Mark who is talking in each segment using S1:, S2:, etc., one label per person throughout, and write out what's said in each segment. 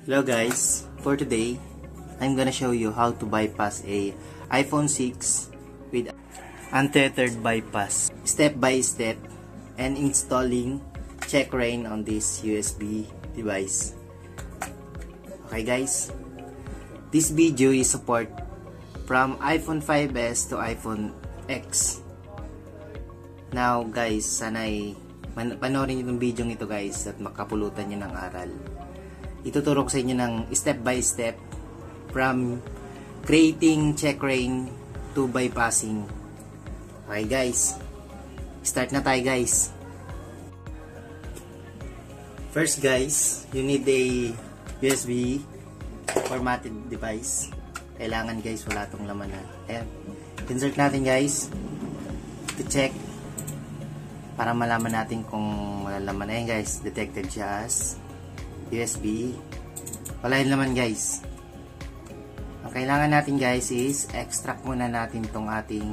S1: Hello guys, for today I'm gonna show you how to bypass a iPhone 6 with untethered bypass step by step and installing checkra1n on this USB device. Okay guys, this video is support from iPhone 5s to iPhone X. Now guys, sana'y panoorin nyo itong video ito guys at makapulutan nyo ng aral. Ituturo ko sa inyo ng step by step from creating checkra1n to bypassing. Okay guys, start na tayo guys. First guys, you need a USB formatted device. Kailangan guys, wala tong laman na. Ayan, insert natin guys to check para malaman natin kung wala laman. Ayan guys, detected siya as USB. Wala yung laman guys. Ang kailangan natin guys is extract muna natin tong ating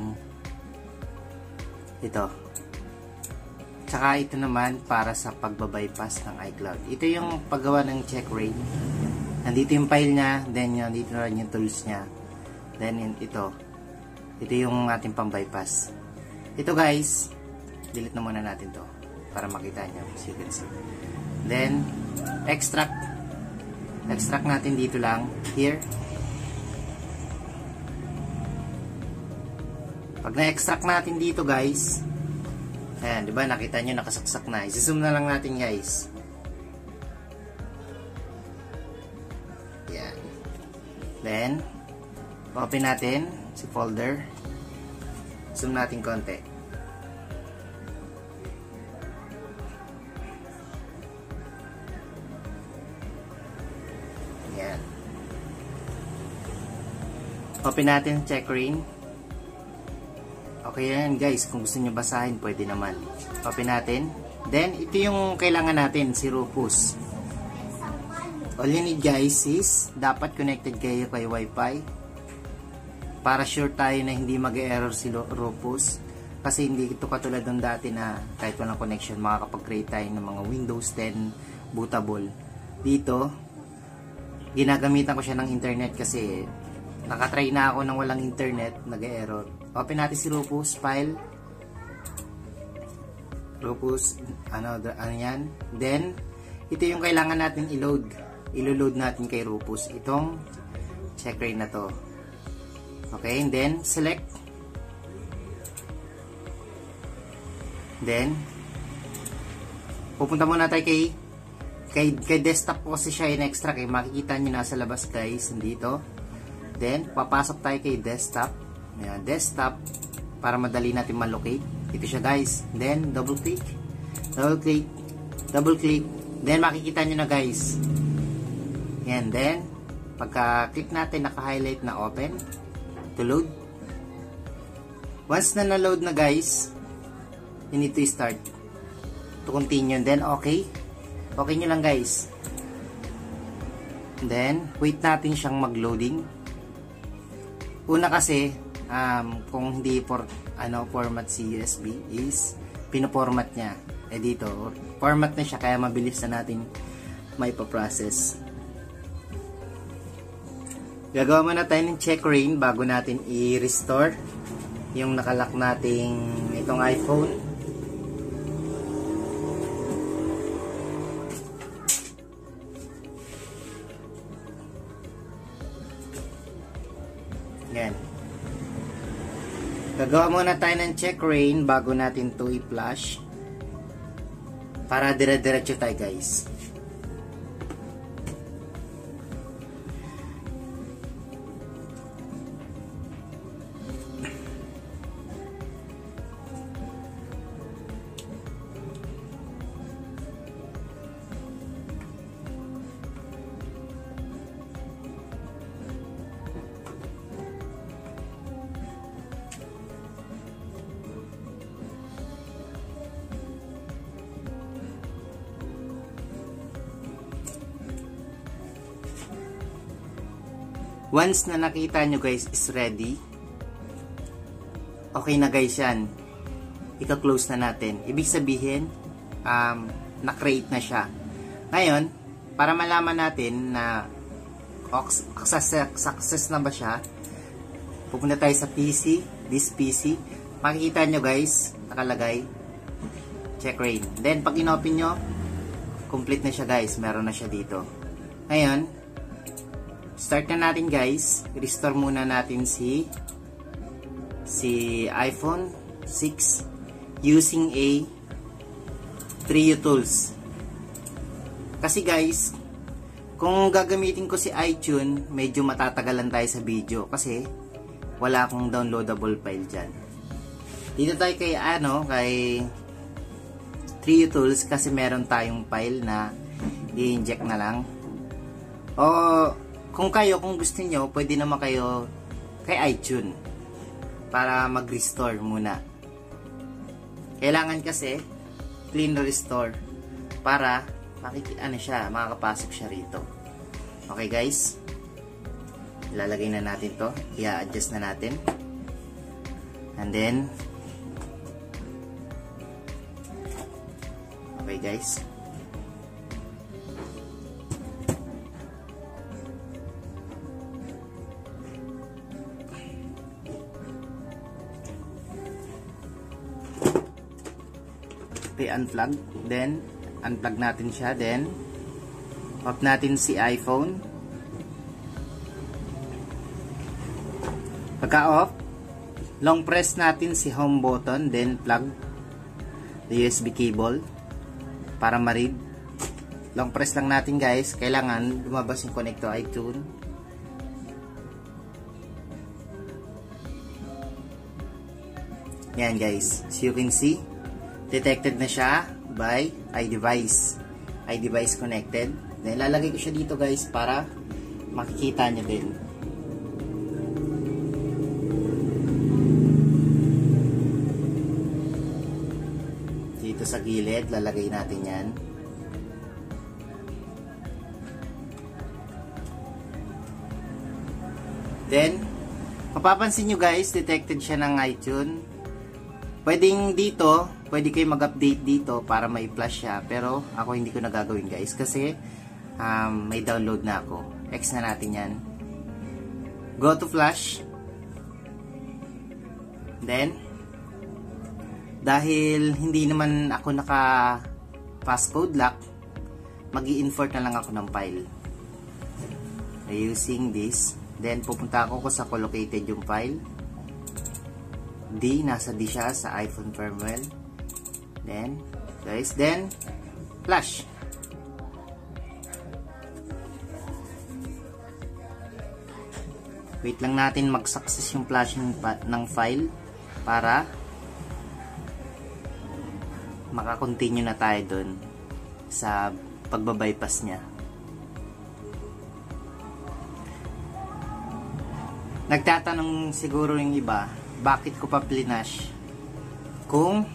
S1: ito. Tsaka ito naman para sa pagbabypass ng iCloud. Ito yung paggawa ng checkra1n. Nandito yung file niya, then nandito na rin yung tools niya. Then ito. Ito yung ating pang-bypass. Ito guys, delete na muna natin to para makita nyo. So you can see. Then extract natin dito lang here. Pag na-extract natin dito guys, ayan, diba nakita nyo nakasaksak na. I-zoom na lang natin guys. Ayan. Then open natin si folder, zoom natin konti. Open natin checkra1n. Okay yan guys, kung gusto nyo basahin pwede naman. Open natin. Then ito yung kailangan natin, si Rufus. All you need guys is dapat connected kayo kay Wi-Fi para sure tayo na hindi mag-error si Rufus, kasi hindi ito katulad ng dati na kahit walang connection makakapag-create tayo ng mga Windows 10 bootable. Dito ginagamitan ko siya ng internet kasi nakatry na ako ng walang internet, nag-error. Open natin si Rufus file. Rufus, ano yan. Then, ito yung kailangan natin i-load. I-load natin kay Rufus. Itong checkra1n na to. Okay, and then, select. Then, pupunta muna tayo kay desktop ko kasi siya in-extract. Makikita nyo nasa labas guys, nandito. Then, papasok tayo kay desktop. Ayan, desktop. Para madali natin malocate. Ito siya guys. Then, double click. Double click. Double click. Then, makikita nyo na guys. Ayan, then, pagka-click natin, naka-highlight na open. To load. Once na na-load na guys, you need to start. To continue. Then, okay. Okay nyo lang guys. Then, wait natin siyang mag-loading. Una kasi, kung hindi format si USB is pino-format niya. Dito, format na siya kaya mabilis na natin may pa-process. Gagawa muna tayo ng checkra1n bago natin i-restore yung nakalock nating itong iPhone. Yan. Gagawa muna tayo ng checkra1n bago natin to i-flash para dire-diretso tayo guys. Once na nakita nyo guys is ready, okay na guys yan. Ika-close na natin. Ibig sabihin, na-create na siya. Ngayon, para malaman natin na success na ba siya, pupunta tayo sa PC, this PC. Makikita nyo guys, nakalagay, check rain. Then, pag in-open nyo, complete na siya guys, meron na siya dito. Ngayon, start na natin guys. Restore muna natin si iPhone 6 using a Trio Tools. Kasi guys, kung gagamitin ko si iTunes, medyo matatagalan tayo sa video kasi wala akong downloadable file dyan. Dito tayo kay Trio Tools kasi meron tayong file na i-inject na lang. O kung gusto nyo, pwede naman kayo kay iTunes para mag-restore muna. Kailangan kasi clean restore para makakapasok siya rito. Okay guys, ilalagay na natin to, i-adjust na natin, and then okay guys, unplug, then unplug natin siya, then off natin si iPhone. Pagka off, long press natin si home button, then plug the USB cable para ma-read. Long press lang natin guys, kailangan lumabas yung connect to iTunes. Yan guys, so you can see detected na siya by iDevice. iDevice connected. Then, lalagay ko siya dito guys para makikita nyo din. Dito sa gilid, lalagay natin yan. Then, mapapansin nyo guys, detected siya ng iTunes. Pwede kayo mag-update dito para may flash siya. Pero ako hindi ko nagagawin guys kasi may download na ako. X na natin yan. Go to flash. Then, dahil hindi naman ako naka passcode lock, mag-i-import na lang ako ng file. Using this. Then, pupunta ako sa collocated yung file. Nasa D siya sa iPhone firmware. Then, guys, then flash. Wait lang natin mag-success yung flashing ng file para maka-continue na tayo dun sa pagbabypass niya. Nagtatanong siguro yung iba, bakit ko pa plinash kung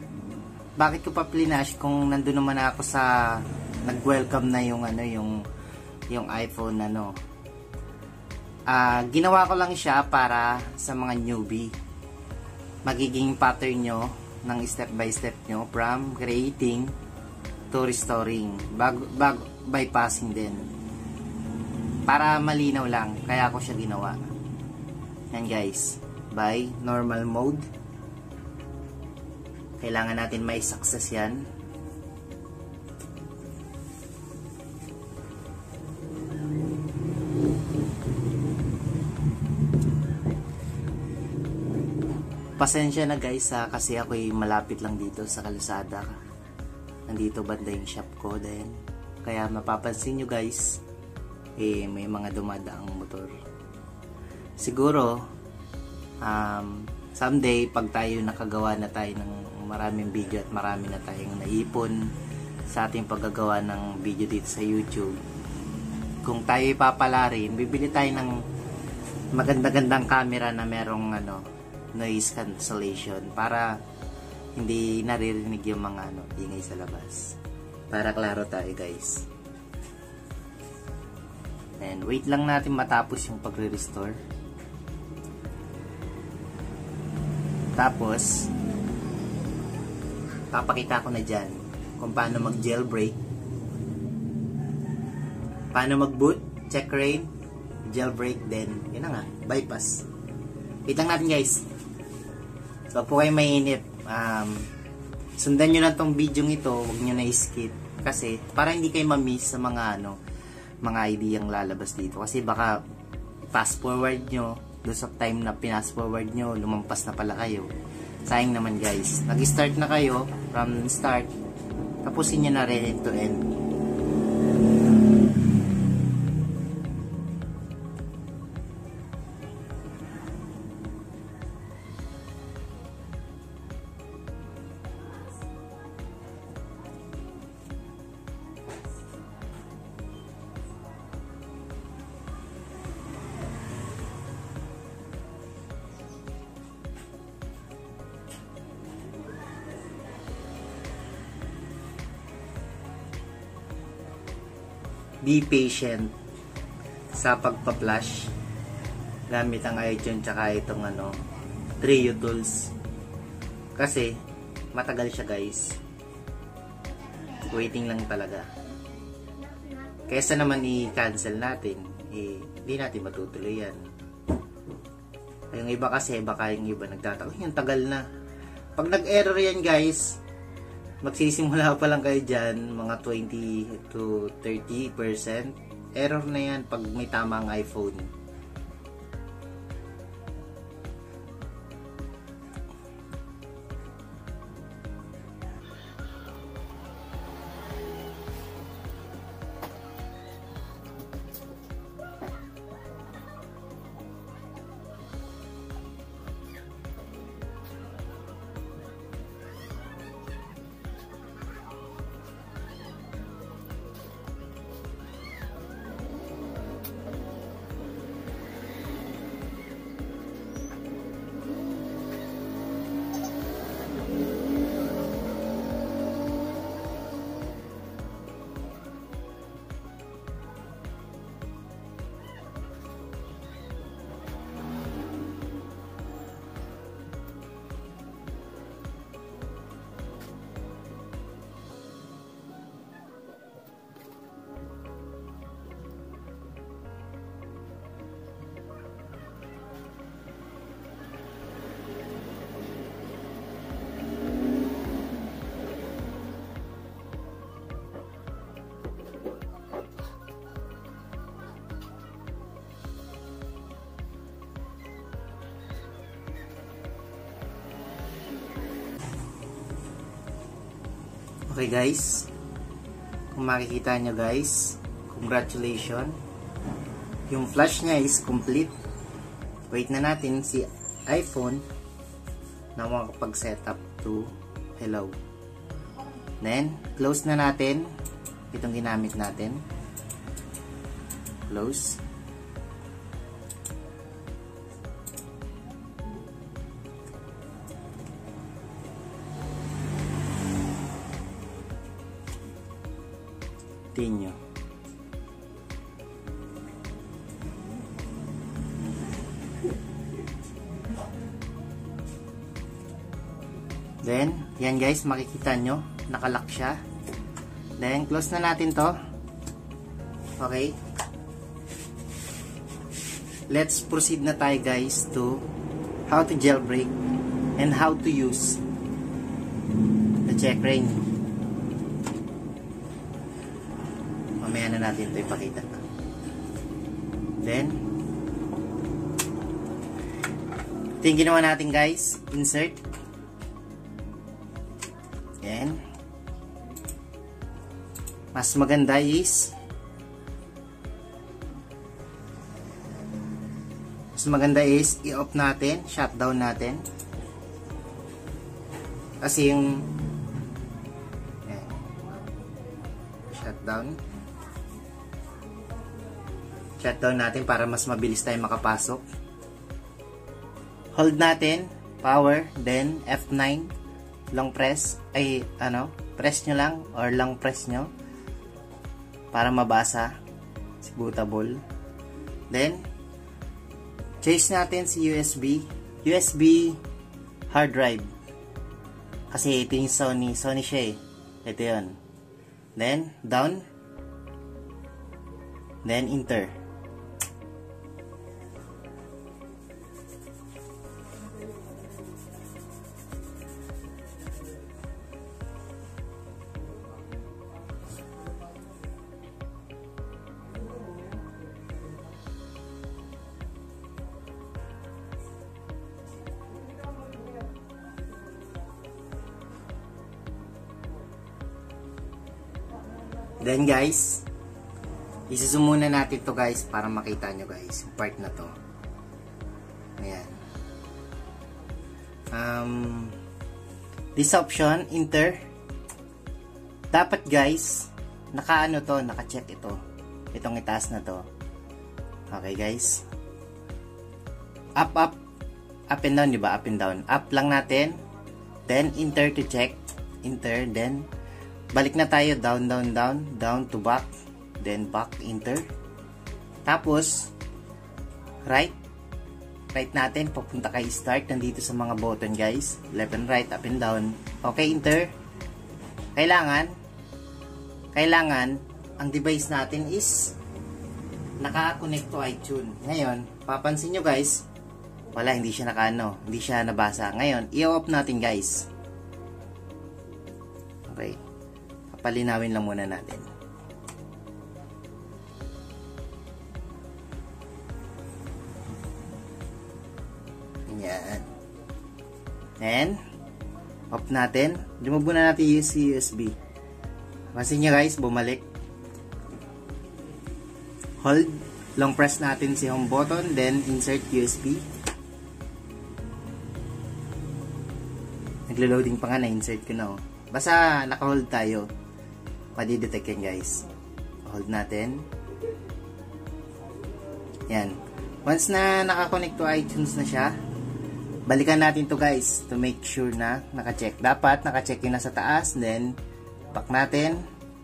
S1: nandun naman ako sa nag-welcome na yung iPhone ginawa ko lang siya para sa mga newbie. Magiging pattern nyo ng step by step nyo from creating to restoring bago bypassing din, para malinaw lang, kaya ako siya ginawa. Yan guys, by normal mode. Kailangan natin may success yan. Pasensya na guys kasi ako'y malapit lang dito sa kalsada. Nandito banda yung shop ko din. Kaya mapapansin nyo guys, may mga dumadaang motor. Siguro someday pag tayo nakagawa na tayo ng maraming video at marami na tayong naipon sa ating paggagawa ng video dito sa YouTube, kung tayo ipapala rin, bibili tayo ng maganda-gandang camera na merong noise cancellation para hindi naririnig yung mga ingay sa labas, para klaro tayo guys. And wait lang natin matapos yung pagre-restore. Tapos papakita ko na dyan kung paano mag jailbreak paano mag-boot, check rain, jailbreak, then yun na nga, bypass. Wait lang natin guys. So po kayo mainip. Sundan nyo lang tong video ito, huwag nyo na skip. Kasi para hindi kayo ma-miss sa mga mga idea yung lalabas dito. Kasi baka fast forward nyo, doon sa time na pinas forward nyo, lumampas na pala kayo. Sayang naman guys. Nag-start na kayo from start, tapusin nyo na rin end to end. Be patient sa pagpa-flash gamit ang iTunes tsaka itong Trio tools, kasi matagal siya guys. Waiting lang talaga. Kaysa naman i-cancel natin, hindi natin matutuloy yan. Yung iba kasi, baka yung iba nagtataka, yung tagal na. Pag nag-error yan guys, magsisimula pa lang kayo dyan, mga 20 to 30%. Error na yan pag may tamang iPhone. Okay guys, kung makikita nyo guys, congratulations, yung flash nya is complete. Wait na natin si iPhone na makapag-setup to hello. Then close na natin itong ginamit natin. Close. Nyo. Then, yan guys, makikita nyo, nakalock siya. Then, close na natin to. Okay. Let's proceed na tayo guys to how to jailbreak and how to use the check rain. Mamaya na natin ito ipakita. Then, ito yung ginawa natin guys. Insert. Yan. Mas maganda is i-off natin, shutdown natin. Kasi yung yan, shutdown natin para mas mabilis tayo makapasok. Hold natin, power, then F9, long press, press nyo lang or long press nyo para mabasa, si bootable. Then choice natin si USB hard drive, kasi ito yung Sony siya eh. Ito yun. Then down, then enter. Then guys, isuzoom muna natin to guys para makita nyo guys yung part na to. Ayan. This option, enter. Dapat guys, naka-ano to, naka-check ito. Itong itaas na to. Okay guys. Up, up. Up and down, diba? Up and down. Up lang natin. Then enter to check. Enter, then balik na tayo, down, down, down, down to back, then back, enter. Tapos, right natin, papunta kay start, nandito sa mga button guys, left and right, up and down. Okay, enter. Kailangan, ang device natin is naka-connect to iTunes. Ngayon, papansin nyo guys, wala, hindi siya hindi siya nabasa. Ngayon, i-off natin guys. Okay. Palinawin lang muna natin. Ayan. And off natin. Remove muna natin yung USB. Pansin nyo guys, bumalik. Hold. Long press natin si home button. Then insert USB. Naglo-loading pa nga, na-insert ko na. Basta naka-hold tayo. Madidetect yan guys. Hold natin. Yan. Once na nakakonect to iTunes na siya, balikan natin to guys to make sure na naka-check. Dapat naka-check yun na sa taas. Then, back natin.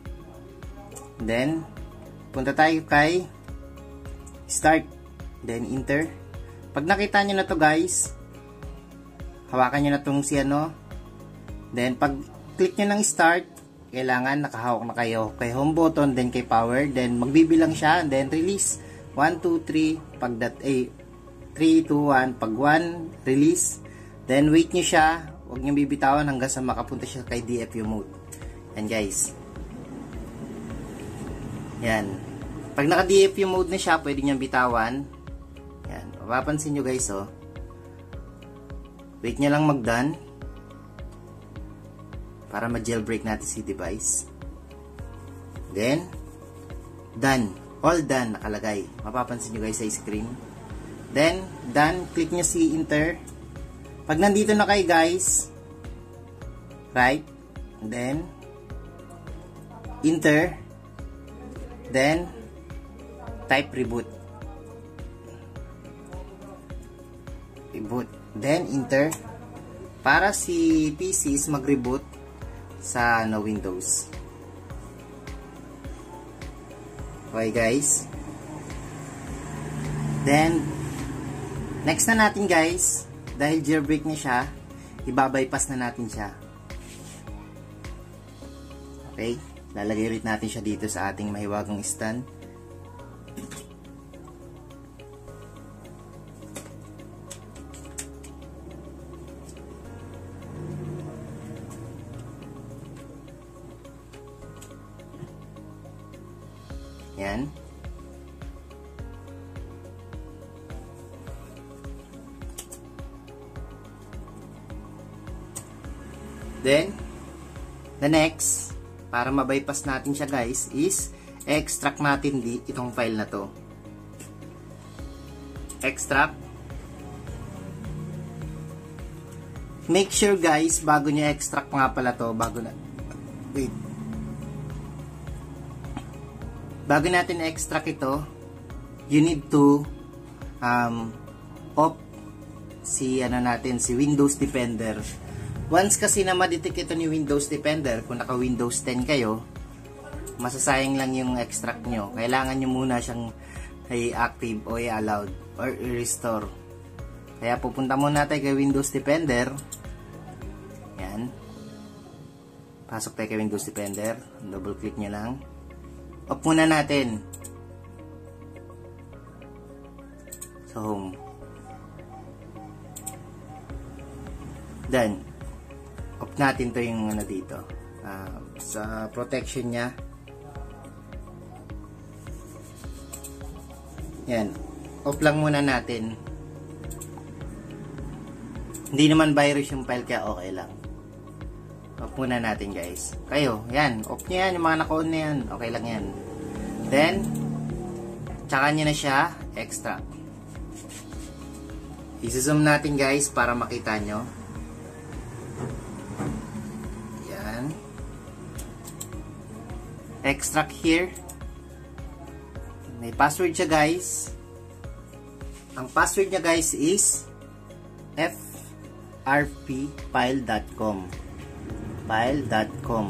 S1: Then, punta tayo kay start. Then, enter. Pag nakita nyo na to guys, hawakan nyo na tong si ano. Then, pag click nyo ng start, kailangan nakahawak na kayo kay home button, then kay power, then magbibilang siya, then release 1, 2, 3 pag 3, 2, 1 pag 1 release, then wait nyo siya, huwag nyo bibitawan hanggang sa makapunta siya kay DFU mode. Yan guys, yan, pag naka DFU mode na siya, pwede nyo bitawan. Yan, mapapansin nyo guys, oh, wait nyo lang mag done para ma-jailbreak natin si device. Then, done. All done nakalagay. Mapapansin nyo guys sa screen. Then, done. Click nyo si enter. Pag nandito na kayo guys, right, then, enter, then, type reboot. Reboot. Then, enter. Para si PCs mag-reboot sa Windows. Okay guys. Then, next na natin guys, dahil jailbreak na siya, ibabypass na natin siya. Okay, lalagay ulit natin siya dito sa ating mahiwagang stand. Yan. Then, the next, para ma-bypass natin siya guys, is extract natin itong file na to. Extract. Make sure guys, bago nyo extract nga pala to, bago natin extract ito, you need to off si Windows Defender. Once kasi na ma-detect ito ni Windows Defender, kung naka Windows 10 kayo, masasayang lang yung extract nyo. Kailangan nyo muna siyang i-active o i-allowed or i-restore. Kaya pupunta muna tayo kay Windows Defender. Yan. Pasok tayo kay Windows Defender. Double click nyo lang. Off muna natin. sa home. Then, off natin to yung ano dito. Sa protection niya. Yan. Off lang muna natin. Hindi naman virus yung file kaya okay lang. Off muna natin guys. Kayo, yan. Off nyo yan. Yung mga naka-on na yan. Okay lang yan. Then, tsaka nyo na siya extract. I-zoom natin guys para makita nyo. Yan. Extract here. May password siya guys. Ang password niya guys is frpfile.com. File.com.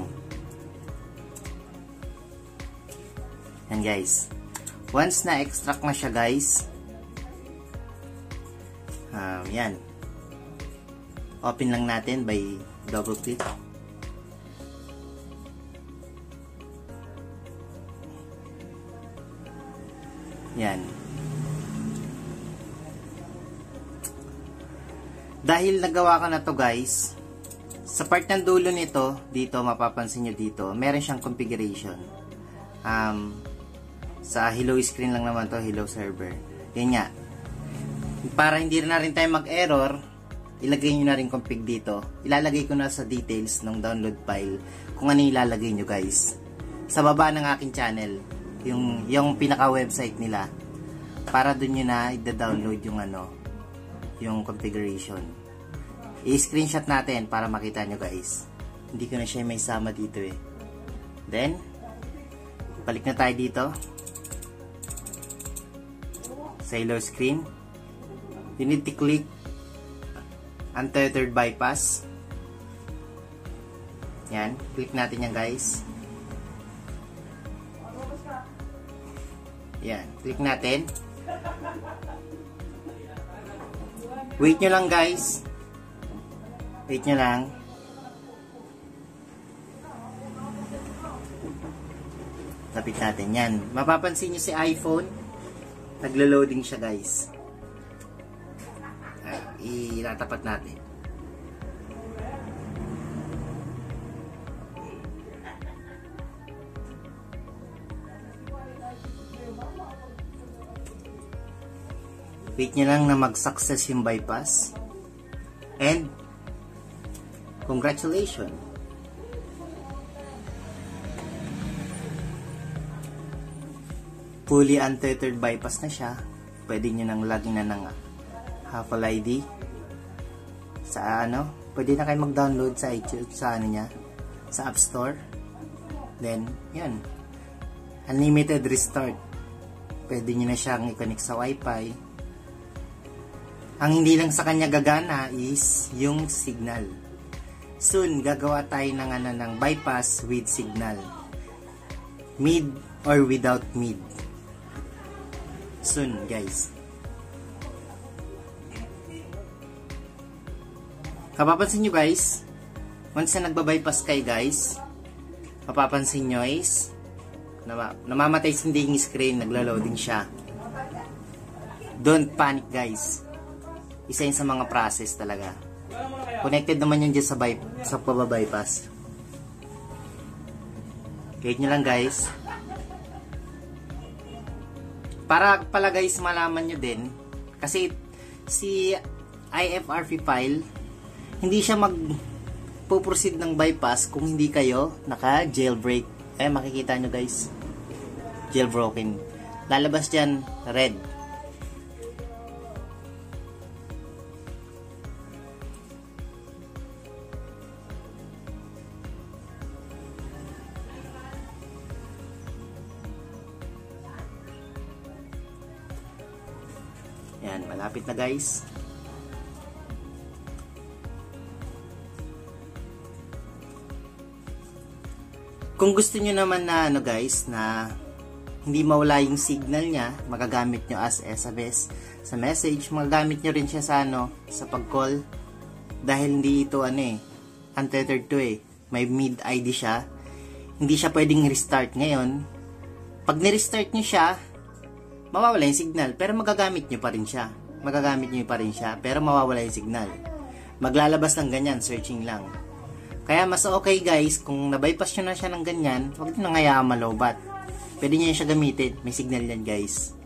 S1: Yan guys. Once na extract na siya guys, yan. Open lang natin by double click. Yan. Dahil nagawa ko na to guys, sa part ng dulo nito, dito mapapansin nyo dito, meron siyang configuration. Sa hello screen lang naman to, hello server. Yan nga. Para hindi na rin tayo mag-error, ilagay nyo na rin config dito. Ilalagay ko na sa details ng download file kung ano ilalagay nyo guys. Sa baba ng aking channel, yung pinaka-website nila, para dun nyo na i-download yung yung configuration. I-screenshot natin para makita nyo guys. Hindi ko na siya may sama dito eh. Then, balik na tayo dito. Sa hello screen. You need to click untethered bypass. Yan. Click natin yan guys. Yan. Click natin. Wait nyo lang guys. Wait nyo lang. Lapit natin. Yan. Mapapansin nyo si iPhone. Naglo-loading siya guys. Itatapat natin. Wait nyo lang na mag-success yung bypass. And, congratulations! Fully untethered bypass na siya. Pwede nyo nang login na ng Apple ID. Sa pwede na kayo mag-download sa iTunes, sa niya, sa App Store. Then, yan. Unlimited restart. Pwede nyo na siyang i-connect sa Wi-Fi. Ang hindi lang sa kanya gagana is yung signal. Soon, gagawa tayo ng bypass with signal. Mid or without mid. Soon, guys. Kapapansin nyo guys, once na nagbabypass kayo guys, mapapansin nyo is namamatay hindi yung screen, naglo-loading siya. Don't panic guys. Isa yun sa mga process talaga. Connected naman yun dyan sa pababypass. Wait nyo lang guys. Para pala guys malaman nyo din, kasi si IFRP file, hindi siya mag-proceed ng bypass kung hindi kayo naka-jailbreak. Makikita nyo guys. Jailbroken. Lalabas dyan, red. Yan, malapit na guys. Kung gusto nyo naman na guys, na hindi mawala yung signal niya, magagamit nyo as SMS sa message, magagamit nyo rin siya sa sa pag-call, dahil hindi ito untethered to may mid ID siya, hindi siya pwedeng restart ngayon. Pag ni-restart nyo siya, mawawala yung signal, pero magagamit nyo pa rin siya. Pero mawawala yung signal. Maglalabas ng ganyan, searching lang. Kaya mas okay guys, kung nabypass nyo na siya ng ganyan, huwag nyo nang hayaan malobat. Pwede nyo siya gamitin, may signal yan guys.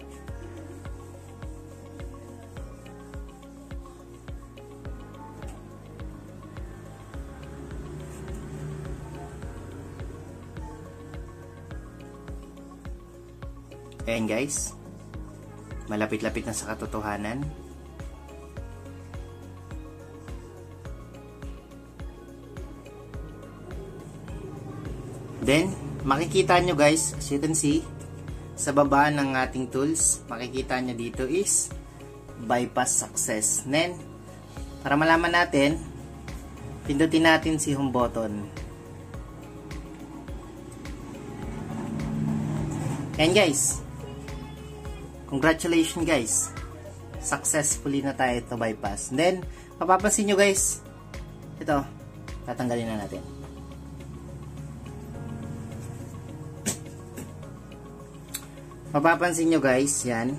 S1: Ayan guys, malapit-lapit na sa katotohanan. Then, makikita nyo guys, as you can see, sa baba ng ating tools, makikita nyo dito is bypass success. Then, para malaman natin, pindutin natin si home button. Ayan guys, congratulations guys, successfully na tayo ito bypass. And then, mapapansin nyo guys, ito, tatanggalin na natin. Mapapansin nyo guys, yan.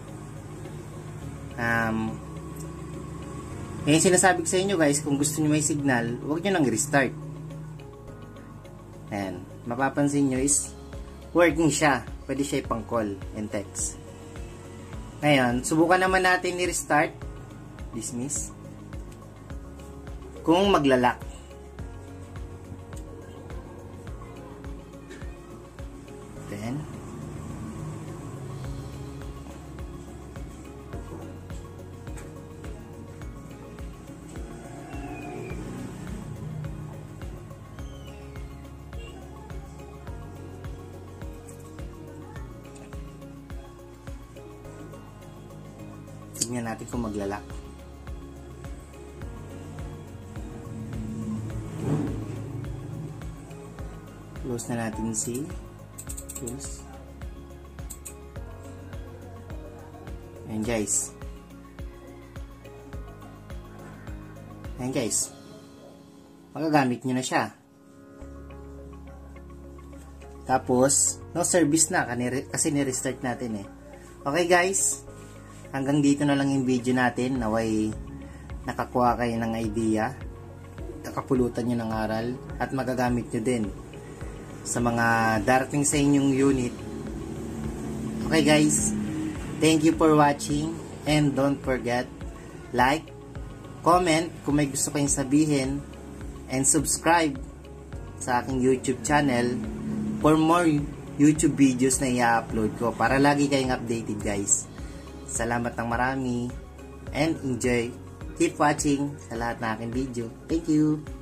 S1: Yung sinasabi ko sa inyo guys, kung gusto nyo may signal, huwag nyo nang restart. Ayan, mapapansin nyo is, working siya. Pwede siya ipang call and text. Ngayon, subukan naman natin i-restart. Dismiss. Kung maglalak. Then, tignan natin kung maglalak. Close na natin si close. Ayan guys. Ayan guys. Magagamit nyo na siya. Tapos, no service na kasi ni-restart natin eh. Okay guys. Hanggang dito na lang yung video natin. Naway nakakuha kayo ng idea, nakapulutan nyo ng aral, at magagamit nyo din sa mga darating sa inyong unit. Okay guys, thank you for watching, and don't forget, like, comment kung may gusto kayong sabihin, and subscribe sa aking YouTube channel for more YouTube videos na i-upload ko para lagi kayong updated guys. Salamat ng marami and enjoy. Keep watching sa lahat ng aking video. Thank you.